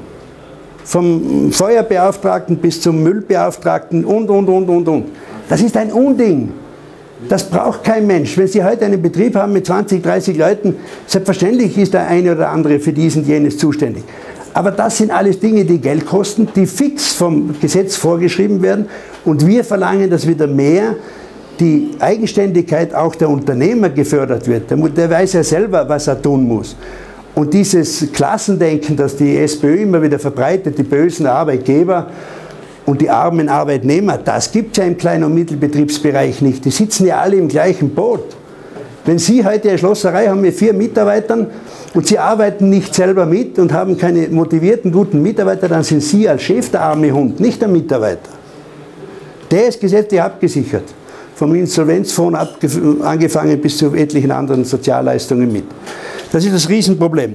Vom Feuerbeauftragten bis zum Müllbeauftragten und, und, und, und, und. Das ist ein Unding. Das braucht kein Mensch. Wenn Sie heute einen Betrieb haben mit zwanzig, dreißig Leuten, selbstverständlich ist der eine oder andere für dies und jenes zuständig. Aber das sind alles Dinge, die Geld kosten, die fix vom Gesetz vorgeschrieben werden. Und wir verlangen, dass wieder mehr die Eigenständigkeit auch der Unternehmer gefördert wird. Der, der weiß ja selber, was er tun muss. Und dieses Klassendenken, das die SPÖ immer wieder verbreitet, die bösen Arbeitgeber und die armen Arbeitnehmer, das gibt es ja im Klein- und Mittelbetriebsbereich nicht. Die sitzen ja alle im gleichen Boot. Wenn Sie heute eine Schlosserei haben mit vier Mitarbeitern und Sie arbeiten nicht selber mit und haben keine motivierten, guten Mitarbeiter, dann sind Sie als Chef der arme Hund, nicht der Mitarbeiter. Der ist gesetzlich abgesichert. Vom Insolvenzfonds angefangen bis zu etlichen anderen Sozialleistungen mit. Das ist das Riesenproblem.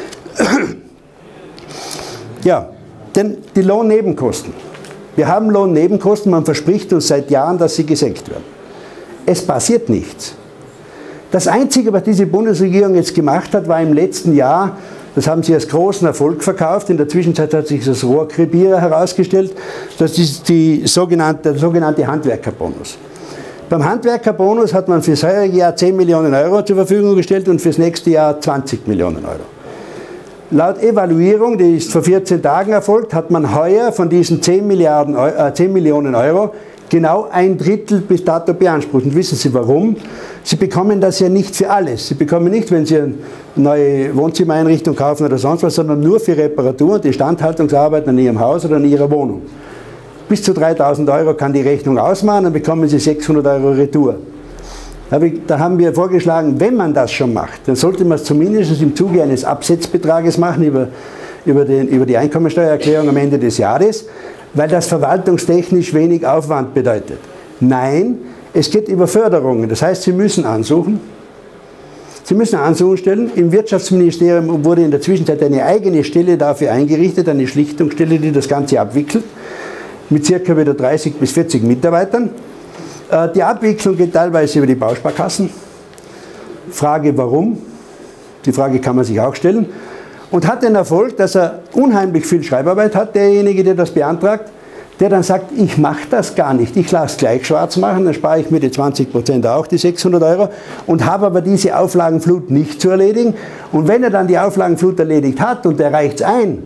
Ja, denn die Lohnnebenkosten. Wir haben Lohnnebenkosten, man verspricht uns seit Jahren, dass sie gesenkt werden. Es passiert nichts. Das Einzige, was diese Bundesregierung jetzt gemacht hat, war im letzten Jahr, das haben sie als großen Erfolg verkauft, in der Zwischenzeit hat sich das Rohrkrepierer herausgestellt, das ist die sogenannte, der sogenannte Handwerkerbonus. Beim Handwerkerbonus hat man für das heurige Jahr zehn Millionen Euro zur Verfügung gestellt und für das nächste Jahr zwanzig Millionen Euro. Laut Evaluierung, die ist vor vierzehn Tagen erfolgt, hat man heuer von diesen zehn Milliarden Euro, äh, zehn Millionen Euro genau ein Drittel bis dato beansprucht. Und wissen Sie warum? Sie bekommen das ja nicht für alles. Sie bekommen nicht, wenn Sie eine neue Wohnzimmereinrichtung kaufen oder sonst was, sondern nur für Reparaturen, die Instandhaltungsarbeiten an Ihrem Haus oder an Ihrer Wohnung. Bis zu dreitausend Euro kann die Rechnung ausmachen, dann bekommen Sie sechshundert Euro Retour. Da haben wir vorgeschlagen, wenn man das schon macht, dann sollte man es zumindest im Zuge eines Absetzbetrages machen über, über, den, über die Einkommensteuererklärung am Ende des Jahres, weil das verwaltungstechnisch wenig Aufwand bedeutet. Nein, es geht über Förderungen. Das heißt, Sie müssen ansuchen. Sie müssen Ansuchen stellen. Im Wirtschaftsministerium wurde in der Zwischenzeit eine eigene Stelle dafür eingerichtet, eine Schlichtungsstelle, die das Ganze abwickelt, mit circa wieder dreißig bis vierzig Mitarbeitern. Die Abwicklung geht teilweise über die Bausparkassen. Frage warum? Die Frage kann man sich auch stellen. Und hat den Erfolg, dass er unheimlich viel Schreibarbeit hat, derjenige, der das beantragt, der dann sagt, ich mache das gar nicht, ich lasse es gleich schwarz machen, dann spare ich mir die zwanzig Prozent auch, die sechshundert Euro, und habe aber diese Auflagenflut nicht zu erledigen. Und wenn er dann die Auflagenflut erledigt hat und er reicht es ein,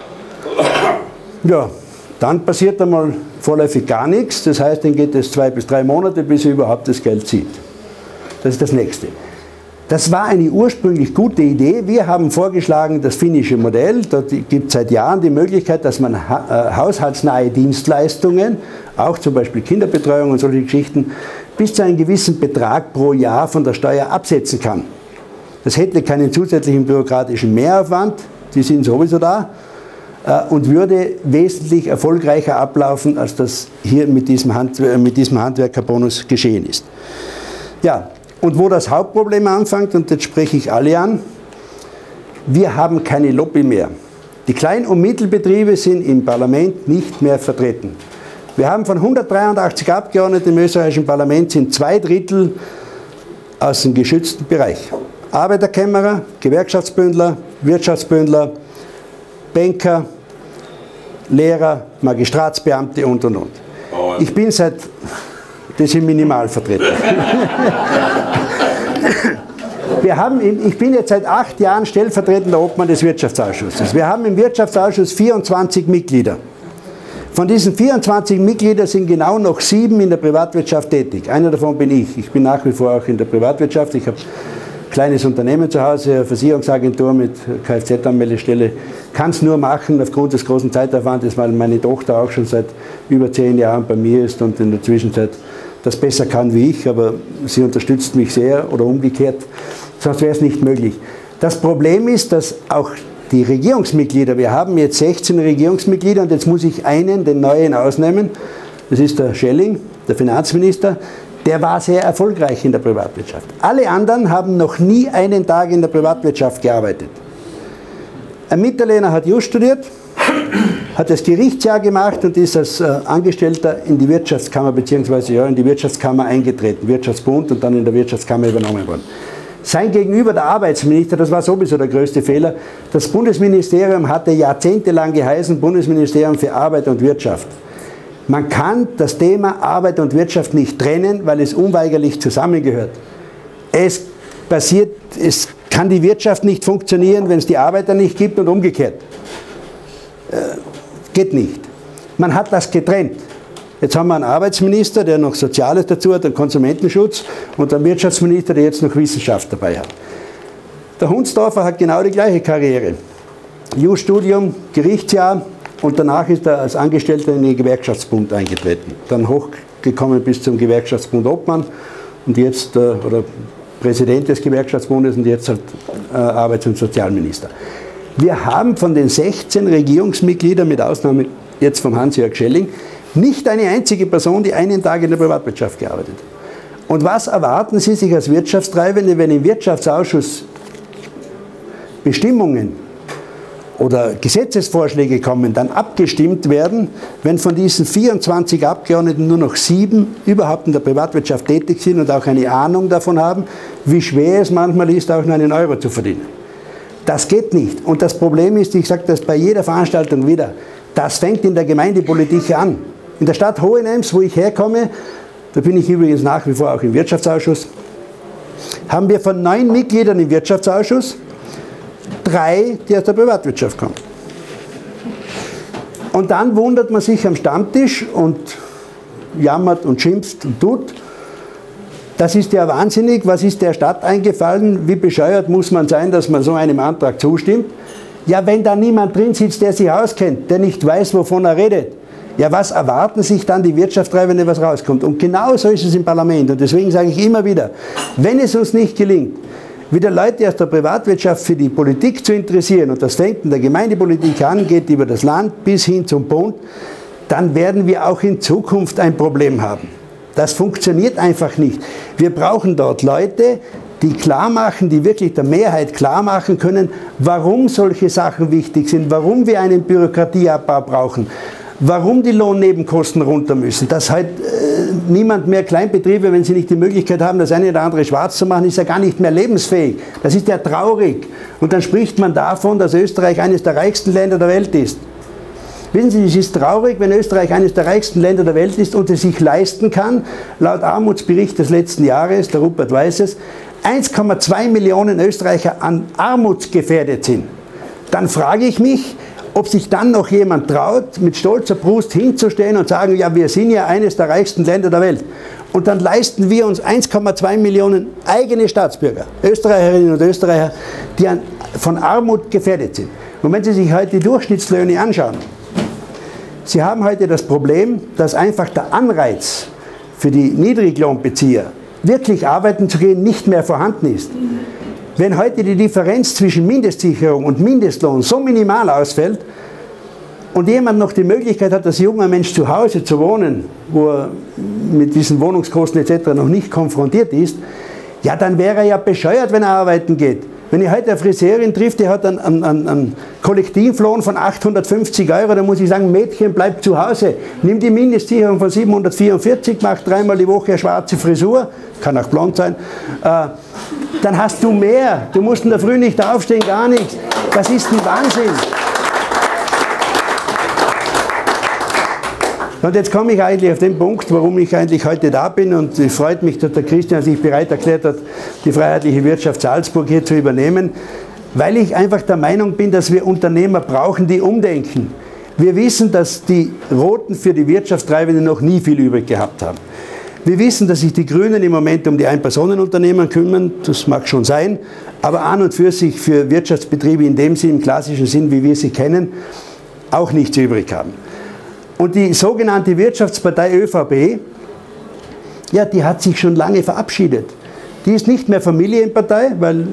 ja, dann passiert einmal vorläufig gar nichts. Das heißt, dann geht es zwei bis drei Monate, bis er überhaupt das Geld zieht. Das ist das Nächste. Das war eine ursprünglich gute Idee. Wir haben vorgeschlagen, das finnische Modell. Dort gibt es seit Jahren die Möglichkeit, dass man ha- äh, haushaltsnahe Dienstleistungen, auch zum Beispiel Kinderbetreuung und solche Geschichten, bis zu einem gewissen Betrag pro Jahr von der Steuer absetzen kann. Das hätte keinen zusätzlichen bürokratischen Mehraufwand, die sind sowieso da, und würde wesentlich erfolgreicher ablaufen, als das hier mit diesem, Hand, mit diesem Handwerkerbonus geschehen ist. Ja, und wo das Hauptproblem anfängt, und jetzt spreche ich alle an, wir haben keine Lobby mehr. Die Klein- und Mittelbetriebe sind im Parlament nicht mehr vertreten. Wir haben von hundertdreiundachtzig Abgeordneten im österreichischen Parlament sind zwei Drittel aus dem geschützten Bereich. Arbeiterkämmerer, Gewerkschaftsbündler, Wirtschaftsbündler, Banker, Lehrer, Magistratsbeamte und und und. Ich bin seit, das sind Minimalvertreter. Wir haben, ich bin jetzt seit acht Jahren stellvertretender Obmann des Wirtschaftsausschusses. Wir haben im Wirtschaftsausschuss vierundzwanzig Mitglieder. Von diesen vierundzwanzig Mitgliedern sind genau noch sieben in der Privatwirtschaft tätig. Einer davon bin ich. Ich bin nach wie vor auch in der Privatwirtschaft. Ich habe ein kleines Unternehmen zu Hause, eine Versicherungsagentur mit Kfz-Anmeldestelle. Kann es nur machen aufgrund des großen Zeitaufwandes, weil meine Tochter auch schon seit über zehn Jahren bei mir ist und in der Zwischenzeit das besser kann wie ich, aber sie unterstützt mich sehr oder umgekehrt. Sonst wäre es nicht möglich. Das Problem ist, dass auch die Regierungsmitglieder, wir haben jetzt sechzehn Regierungsmitglieder und jetzt muss ich einen, den neuen, ausnehmen. Das ist der Schelling, der Finanzminister. Der war sehr erfolgreich in der Privatwirtschaft. Alle anderen haben noch nie einen Tag in der Privatwirtschaft gearbeitet. Ein Mitterlehner hat Jus studiert, hat das Gerichtsjahr gemacht und ist als äh, Angestellter in die Wirtschaftskammer bzw. Ja, in die Wirtschaftskammer eingetreten, Wirtschaftsbund und dann in der Wirtschaftskammer übernommen worden. Sein Gegenüber, der Arbeitsminister, das war sowieso der größte Fehler, das Bundesministerium hatte jahrzehntelang geheißen Bundesministerium für Arbeit und Wirtschaft. Man kann das Thema Arbeit und Wirtschaft nicht trennen, weil es unweigerlich zusammengehört. Es passiert, es kann die Wirtschaft nicht funktionieren, wenn es die Arbeiter nicht gibt und umgekehrt. Äh, geht nicht. Man hat das getrennt. Jetzt haben wir einen Arbeitsminister, der noch Soziales dazu hat, einen Konsumentenschutz und einen Wirtschaftsminister, der jetzt noch Wissenschaft dabei hat. Der Hundsdorfer hat genau die gleiche Karriere. Jus-Studium, Gerichtsjahr und danach ist er als Angestellter in den Gewerkschaftsbund eingetreten. Dann hochgekommen bis zum Gewerkschaftsbund Obmann und jetzt, äh, oder Präsident des Gewerkschaftsbundes und jetzt halt äh, Arbeits- und Sozialminister. Wir haben von den sechzehn Regierungsmitgliedern, mit Ausnahme jetzt von Hans-Jörg Schelling, nicht eine einzige Person, die einen Tag in der Privatwirtschaft gearbeitet hat. Und was erwarten Sie sich als Wirtschaftstreibende, wenn im Wirtschaftsausschuss Bestimmungen oder Gesetzesvorschläge kommen, dann abgestimmt werden, wenn von diesen vierundzwanzig Abgeordneten nur noch sieben überhaupt in der Privatwirtschaft tätig sind und auch eine Ahnung davon haben, wie schwer es manchmal ist, auch nur einen Euro zu verdienen. Das geht nicht. Und das Problem ist, ich sage das bei jeder Veranstaltung wieder, das fängt in der Gemeindepolitik an. In der Stadt Hohenems, wo ich herkomme, da bin ich übrigens nach wie vor auch im Wirtschaftsausschuss, haben wir von neun Mitgliedern im Wirtschaftsausschuss drei, die aus der Privatwirtschaft kommen. Und dann wundert man sich am Stammtisch und jammert und schimpft und tut. Das ist ja wahnsinnig, was ist der Stadt eingefallen, wie bescheuert muss man sein, dass man so einem Antrag zustimmt. Ja, wenn da niemand drin sitzt, der sich auskennt, der nicht weiß, wovon er redet, ja, was erwarten sich dann die Wirtschaftstreibenden, was rauskommt? Und genau so ist es im Parlament. Und deswegen sage ich immer wieder, wenn es uns nicht gelingt, wieder Leute aus der Privatwirtschaft für die Politik zu interessieren, und das fängt in der Gemeindepolitik an, geht über das Land bis hin zum Bund, dann werden wir auch in Zukunft ein Problem haben. Das funktioniert einfach nicht. Wir brauchen dort Leute, die klar machen, die wirklich der Mehrheit klar machen können, warum solche Sachen wichtig sind, warum wir einen Bürokratieabbau brauchen, warum die Lohnnebenkosten runter müssen. Dass halt äh, niemand mehr Kleinbetriebe, wenn sie nicht die Möglichkeit haben, das eine oder andere schwarz zu machen, ist ja gar nicht mehr lebensfähig. Das ist ja traurig. Und dann spricht man davon, dass Österreich eines der reichsten Länder der Welt ist. Wissen Sie, es ist traurig, wenn Österreich eines der reichsten Länder der Welt ist und es sich leisten kann, laut Armutsbericht des letzten Jahres, der Rupert weiß es, eins Komma zwei Millionen Österreicher an armutsgefährdet sind. Dann frage ich mich, ob sich dann noch jemand traut, mit stolzer Brust hinzustehen und sagen, ja, wir sind ja eines der reichsten Länder der Welt. Und dann leisten wir uns eins Komma zwei Millionen eigene Staatsbürger, Österreicherinnen und Österreicher, die an, von Armut gefährdet sind. Und wenn Sie sich heute die Durchschnittslöhne anschauen, Sie haben heute das Problem, dass einfach der Anreiz für die Niedriglohnbezieher, wirklich arbeiten zu gehen, nicht mehr vorhanden ist. Wenn heute die Differenz zwischen Mindestsicherung und Mindestlohn so minimal ausfällt und jemand noch die Möglichkeit hat, als junger Mensch zu Hause zu wohnen, wo er mit diesen Wohnungskosten et cetera noch nicht konfrontiert ist, ja, dann wäre er ja bescheuert, wenn er arbeiten geht. Wenn ich heute eine Friseurin trifft, die hat einen, einen, einen Kollektivlohn von achthundertfünfzig Euro, dann muss ich sagen, Mädchen, bleib zu Hause. Nimm die Mindestsicherung von siebenhundertvierundvierzig, mach dreimal die Woche eine schwarze Frisur, kann auch blond sein, äh, dann hast du mehr. Du musst in der Früh nicht aufstehen, gar nichts. Das ist ein Wahnsinn. Und jetzt komme ich eigentlich auf den Punkt, warum ich eigentlich heute da bin, und es freut mich, dass der Christian sich bereit erklärt hat, die Freiheitliche Wirtschaft Salzburg hier zu übernehmen, weil ich einfach der Meinung bin, dass wir Unternehmer brauchen, die umdenken. Wir wissen, dass die Roten für die Wirtschaftstreibenden noch nie viel übrig gehabt haben. Wir wissen, dass sich die Grünen im Moment um die Ein-Personen-Unternehmen kümmern, das mag schon sein, aber an und für sich für Wirtschaftsbetriebe in dem Sinn, im klassischen Sinn, wie wir sie kennen, auch nichts übrig haben. Und die sogenannte Wirtschaftspartei ÖVP, ja, die hat sich schon lange verabschiedet. Die ist nicht mehr Familienpartei, weil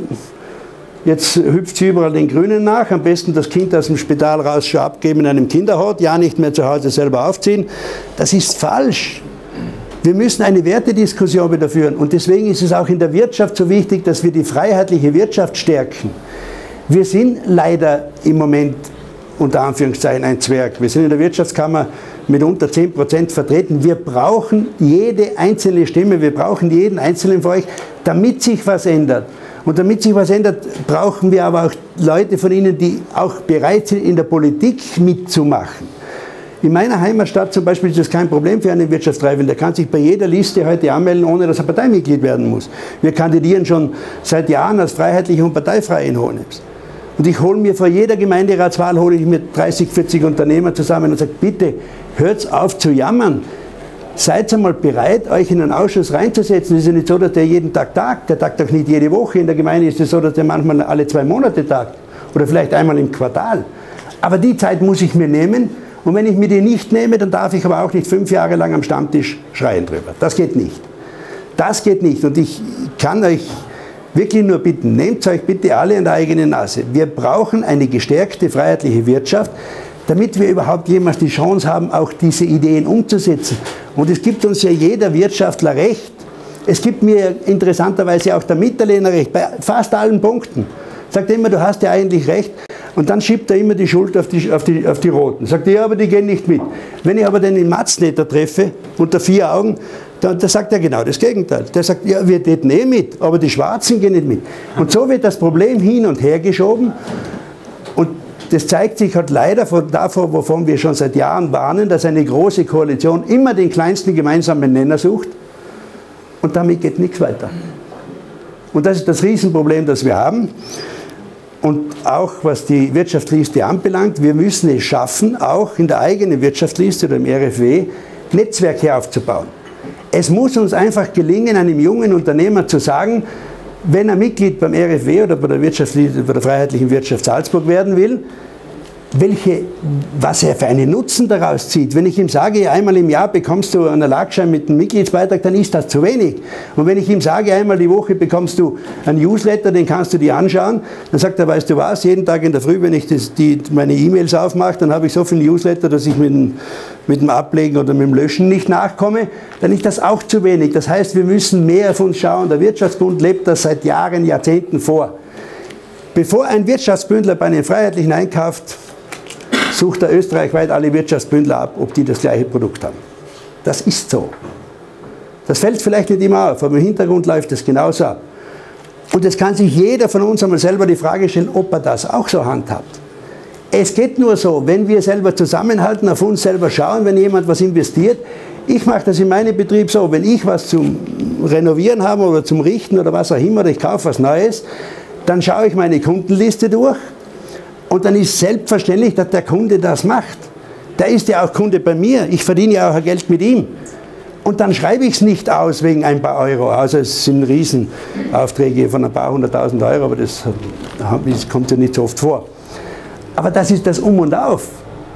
jetzt hüpft sie überall den Grünen nach, am besten das Kind aus dem Spital raus schon abgeben in einem Kinderhort, ja nicht mehr zu Hause selber aufziehen. Das ist falsch. Wir müssen eine Wertediskussion wieder führen, und deswegen ist es auch in der Wirtschaft so wichtig, dass wir die freiheitliche Wirtschaft stärken. Wir sind leider im Moment unter Anführungszeichen ein Zwerg. Wir sind in der Wirtschaftskammer mit unter zehn Prozent vertreten. Wir brauchen jede einzelne Stimme, wir brauchen jeden einzelnen von euch, damit sich was ändert. Und damit sich was ändert, brauchen wir aber auch Leute von Ihnen, die auch bereit sind, in der Politik mitzumachen. In meiner Heimatstadt zum Beispiel ist das kein Problem für einen Wirtschaftstreibenden. Der kann sich bei jeder Liste heute anmelden, ohne dass er Parteimitglied werden muss. Wir kandidieren schon seit Jahren als Freiheitliche und Parteifreie in Hohenems. Und ich hole mir vor jeder Gemeinderatswahl hole ich mir dreißig, vierzig Unternehmer zusammen und sage, bitte hört auf zu jammern. Seid einmal bereit, euch in einen Ausschuss reinzusetzen. Es ist ja nicht so, dass der jeden Tag tagt. Der tagt auch nicht jede Woche. In der Gemeinde ist es so, dass der manchmal alle zwei Monate tagt. Oder vielleicht einmal im Quartal. Aber die Zeit muss ich mir nehmen. Und wenn ich mir die nicht nehme, dann darf ich aber auch nicht fünf Jahre lang am Stammtisch schreien drüber. Das geht nicht. Das geht nicht. Und ich kann euch wirklich nur bitten, nehmt euch bitte alle an der eigene Nase. Wir brauchen eine gestärkte freiheitliche Wirtschaft, damit wir überhaupt jemals die Chance haben, auch diese Ideen umzusetzen. Und es gibt uns ja jeder Wirtschaftler recht. Es gibt mir interessanterweise auch der Mitterlehner recht, bei fast allen Punkten. Sagt immer, du hast ja eigentlich recht. Und dann schiebt er immer die Schuld auf die, auf die, auf die Roten. Sagt er, ja, aber die gehen nicht mit. Wenn ich aber den Matznetter treffe, unter vier Augen, dann, dann sagt er genau das Gegenteil. Der sagt, ja, wir täten eh mit, aber die Schwarzen gehen nicht mit. Und so wird das Problem hin und her geschoben. Und das zeigt sich halt leider von davor, wovon wir schon seit Jahren warnen, dass eine große Koalition immer den kleinsten gemeinsamen Nenner sucht. Und damit geht nichts weiter. Und das ist das Riesenproblem, das wir haben. Und auch was die Wirtschaftsliste anbelangt, wir müssen es schaffen, auch in der eigenen Wirtschaftsliste oder im R F W Netzwerke aufzubauen. Es muss uns einfach gelingen, einem jungen Unternehmer zu sagen, wenn er Mitglied beim R F W oder bei der, Wirtschaftsliste, bei der Freiheitlichen Wirtschaft Salzburg werden will, welche, was er für einen Nutzen daraus zieht. Wenn ich ihm sage, einmal im Jahr bekommst du einen Erlagsschein mit einem Mitgliedsbeitrag, dann ist das zu wenig. Und wenn ich ihm sage, einmal die Woche bekommst du einen Newsletter, den kannst du dir anschauen, dann sagt er, weißt du was, jeden Tag in der Früh, wenn ich das, die, meine E-Mails aufmache, dann habe ich so viele Newsletter, dass ich mit dem, mit dem Ablegen oder mit dem Löschen nicht nachkomme, dann ist das auch zu wenig. Das heißt, wir müssen mehr auf uns schauen. Der Wirtschaftsbund lebt das seit Jahren, Jahrzehnten vor. Bevor ein Wirtschaftsbündler bei einem Freiheitlichen einkauft, sucht er österreichweit alle Wirtschaftsbündler ab, ob die das gleiche Produkt haben. Das ist so. Das fällt vielleicht nicht immer auf, aber im Hintergrund läuft es genauso ab. Und es kann sich jeder von uns einmal selber die Frage stellen, ob er das auch so handhabt. Es geht nur so, wenn wir selber zusammenhalten, auf uns selber schauen, wenn jemand was investiert. Ich mache das in meinem Betrieb so, wenn ich was zum Renovieren habe oder zum Richten oder was auch immer, oder ich kaufe was Neues, dann schaue ich meine Kundenliste durch. Und dann ist selbstverständlich, dass der Kunde das macht. Der ist ja auch Kunde bei mir. Ich verdiene ja auch Geld mit ihm. Und dann schreibe ich es nicht aus wegen ein paar Euro. Also es sind Riesenaufträge von ein paar hunderttausend Euro, aber das, das kommt ja nicht so oft vor. Aber das ist das Um und Auf.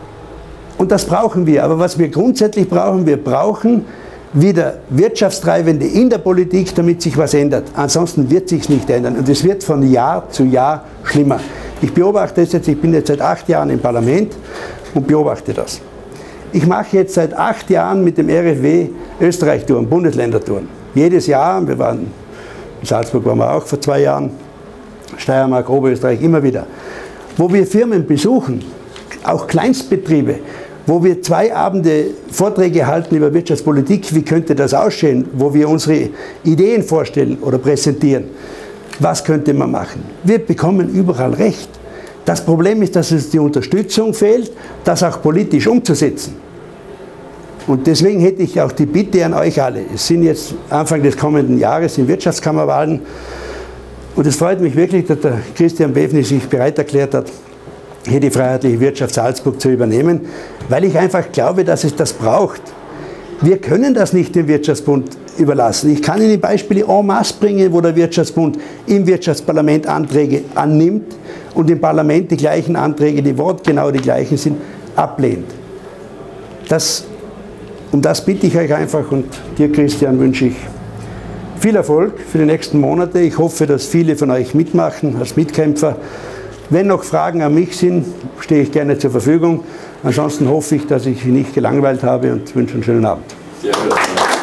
Und das brauchen wir. Aber was wir grundsätzlich brauchen, wir brauchen wieder Wirtschaftstreibende in der Politik, damit sich was ändert. Ansonsten wird sich nicht ändern. Und es wird von Jahr zu Jahr schlimmer. Ich beobachte das jetzt, ich bin jetzt seit acht Jahren im Parlament und beobachte das. Ich mache jetzt seit acht Jahren mit dem R F W Österreich-Touren, Bundesländertouren. Jedes Jahr, wir waren, in Salzburg waren wir auch vor zwei Jahren, Steiermark, Oberösterreich, immer wieder. Wo wir Firmen besuchen, auch Kleinstbetriebe, wo wir zwei Abende Vorträge halten über Wirtschaftspolitik, wie könnte das aussehen, wo wir unsere Ideen vorstellen oder präsentieren. Was könnte man machen? Wir bekommen überall recht. Das Problem ist, dass es die Unterstützung fehlt, das auch politisch umzusetzen. Und deswegen hätte ich auch die Bitte an euch alle. Es sind jetzt Anfang des kommenden Jahres in Wirtschaftskammerwahlen. Und es freut mich wirklich, dass der Christian Bevny sich bereit erklärt hat, hier die Freiheitliche Wirtschaft Salzburg zu übernehmen, weil ich einfach glaube, dass es das braucht. Wir können das nicht dem Wirtschaftsbund überlassen. Ich kann Ihnen Beispiele en masse bringen, wo der Wirtschaftsbund im Wirtschaftsparlament Anträge annimmt und im Parlament die gleichen Anträge, die wortgenau die gleichen sind, ablehnt. Das, um das bitte ich euch einfach, und dir, Christian, wünsche ich viel Erfolg für die nächsten Monate. Ich hoffe, dass viele von euch mitmachen als Mitkämpfer. Wenn noch Fragen an mich sind, stehe ich gerne zur Verfügung. Ansonsten hoffe ich, dass ich Sie nicht gelangweilt habe und wünsche einen schönen Abend. Sehr gut.